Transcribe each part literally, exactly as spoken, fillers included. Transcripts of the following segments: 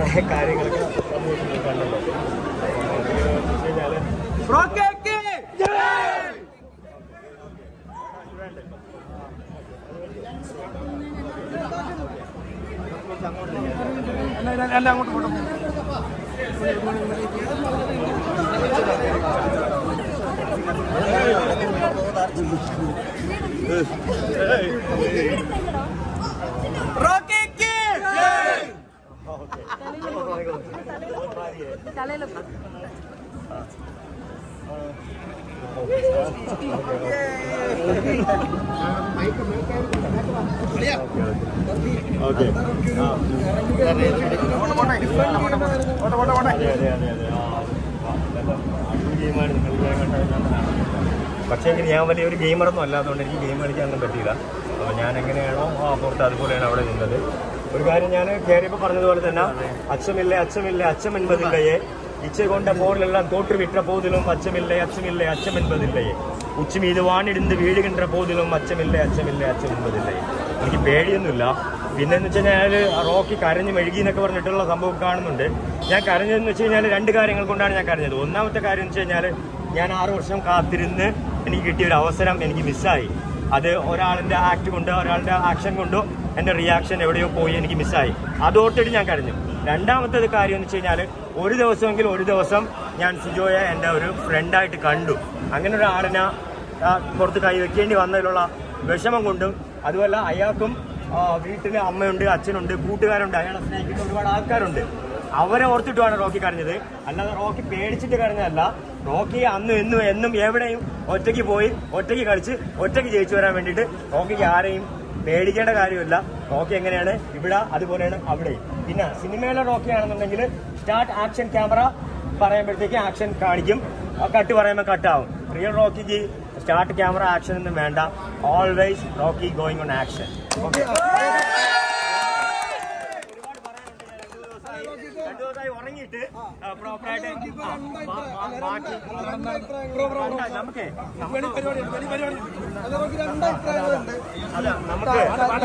കുറെ കാര്യങ്ങളൊക്കെ സമൂഹത്തിൽ കണ്ടല്ലോ. എല്ലാം അങ്ങോട്ട് പോട്ടെ. ഓക്കെ പക്ഷേ എങ്കിൽ ഞാൻ വലിയൊരു ഗെയിമറൊന്നും അല്ലാത്തതുകൊണ്ട് എനിക്ക് ഗെയിം കളിക്കാനൊന്നും പറ്റിയില്ല. അപ്പോൾ ഞാൻ എങ്ങനെയാണോ ആ പുറത്ത് അതുപോലെയാണ് അവിടെ നിന്നത്. ഒരു കാര്യം ഞാൻ കയറിയപ്പോൾ പറഞ്ഞതുപോലെ തന്നെ അച്ഛമില്ലേ അച്ഛമില്ലേ അച്ഛം എൺപതില്ലയെ ഇച്ച കൊണ്ട പോലെല്ലാം തോട്ടു വിട്ട പോതിലും അച്ഛമില്ലേ അച്ഛമില്ലേ അച്ഛം എൺപതില്ലയെ ഉച്ച മീത് വാണിടുന്ന് വീഴുകിன்ற പോതിലും അച്ഛമില്ലേ അച്ഛമില്ലേ അച്ഛം എൺപതില്ലയെ. എനിക്ക് പേടിയൊന്നുമില്ല. പിന്നെന്ന് വെച്ച് കഴിഞ്ഞാൽ റോക്കി കരഞ്ഞ് മെഴുകി എന്നൊക്കെ പറഞ്ഞിട്ടുള്ള സംഭവം കാണുന്നുണ്ട്. ഞാൻ കരഞ്ഞതെന്ന് വെച്ച് കഴിഞ്ഞാൽ രണ്ട് കാര്യങ്ങൾ കൊണ്ടാണ് ഞാൻ കരഞ്ഞത്. ഒന്നാമത്തെ കാര്യം എന്ന് വെച്ച് കഴിഞ്ഞാൽ ഞാൻ ആറ് വർഷം കാത്തിരുന്ന് എനിക്ക് കിട്ടിയ ഒരു അവസരം എനിക്ക് മിസ്സായി. അത് ഒരാളിൻ്റെ ആക്ട് കൊണ്ടോ ഒരാളുടെ ആക്ഷൻ കൊണ്ടോ എൻ്റെ റിയാക്ഷൻ എവിടെയോ പോയി എനിക്ക് മിസ്സായി. അതോർത്തിട്ട് ഞാൻ കരഞ്ഞു. രണ്ടാമത്തെ കാര്യം എന്ന് വെച്ച് കഴിഞ്ഞാൽ ഒരു ദിവസമെങ്കിലും ഒരു ദിവസം ഞാൻ സിജോയെ എൻ്റെ ഒരു ഫ്രണ്ടായിട്ട് കണ്ടു. അങ്ങനെ ഒരാളിനെ പുറത്ത് കൈവയ്ക്കേണ്ടി വന്നതിലുള്ള വിഷമം കൊണ്ടും അതുമല്ല അയാൾക്കും വീട്ടിൽ അമ്മയുണ്ട്, അച്ഛനുണ്ട്, കൂട്ടുകാരുണ്ട്, അയാളെ സ്നേഹിക്കുന്ന ഒരുപാട് ആൾക്കാരുണ്ട്. അവരെ ഓർത്തിട്ടുമാണ് റോക്കി കരഞ്ഞത്. അല്ലാതെ റോക്കി പേടിച്ചിട്ട് കരഞ്ഞതല്ല. റോക്കി അന്നും എന്നും എന്നും എവിടെയും ഒറ്റയ്ക്ക് പോയി ഒറ്റയ്ക്ക് കളിച്ച് ഒറ്റയ്ക്ക് ജയിച്ചു വരാൻ വേണ്ടിയിട്ട് റോക്കിക്ക് ആരെയും പേടിക്കേണ്ട കാര്യമില്ല. റോക്കി എങ്ങനെയാണ് ഇവിടെ അതുപോലെയാണ് അവിടെയും. പിന്നെ സിനിമയിലെ റോക്കി ആണെന്നുണ്ടെങ്കിൽ സ്റ്റാർട്ട് ആക്ഷൻ ക്യാമറ പറയുമ്പോഴത്തേക്ക് ആക്ഷൻ കാണിക്കും, കട്ട് പറയുമ്പോൾ കട്ടാവും. റിയൽ റോക്കിക്ക് സ്റ്റാർട്ട് ക്യാമറ ആക്ഷൻ ഒന്നും വേണ്ട. Always Rocky going on action. Okay, രണ്ടു ദിവസമായി ഉറങ്ങിയിട്ട് പ്രോപ്പറായിട്ട് നമുക്ക് അതാ നമുക്ക്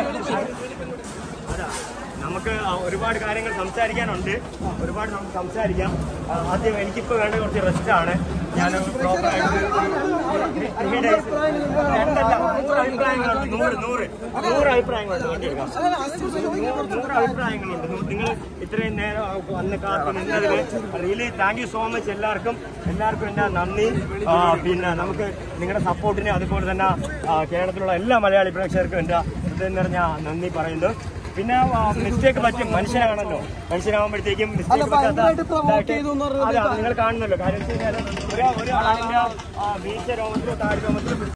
അതാ നമുക്ക് ഒരുപാട് കാര്യങ്ങൾ സംസാരിക്കാനുണ്ട്. ഒരുപാട് നമുക്ക് സംസാരിക്കാം. ആദ്യം എനിക്കിപ്പോൾ വേണ്ട കുറച്ച് റെസ്റ്റാണ്. ഞാൻ പ്രോപ്പറായിട്ട് രണ്ടല്ല നൂറ് അഭിപ്രായങ്ങളുണ്ട്. നൂറ് നൂറ് നൂറ് അഭിപ്രായങ്ങളുണ്ട്. വണ്ടിയെടുക്കാം. നൂറ് അഭിപ്രായങ്ങളുണ്ട്. നിങ്ങൾ ഇത്രയും നേരം വന്ന് കാത്തു നിന്നതിൽ really thank you so much. എല്ലാവർക്കും എല്ലാവർക്കും എൻ്റെ നന്ദി. പിന്നെ നമുക്ക് നിങ്ങളുടെ സപ്പോർട്ടിന് അതുപോലെ തന്നെ കേരളത്തിലുള്ള എല്ലാ മലയാളി പ്രേക്ഷകർക്കും എൻ്റെ ഹൃദയം നിറഞ്ഞ നന്ദി പറയുന്നു. പിന്നെ മിസ്റ്റേക്ക് പറ്റും, മനുഷ്യനാണല്ലോ. മനുഷ്യനാകുമ്പോഴത്തേക്കും മിസ്റ്റേക്ക് പറ്റാത്ത അതെ നിങ്ങൾ കാണുന്നല്ലോ. കാര്യം വെച്ച് കഴിഞ്ഞാൽ ഒരു ആളിന്റെ വീഴ്ച രോമത്തിലോ താഴ് രോമത്തിലോ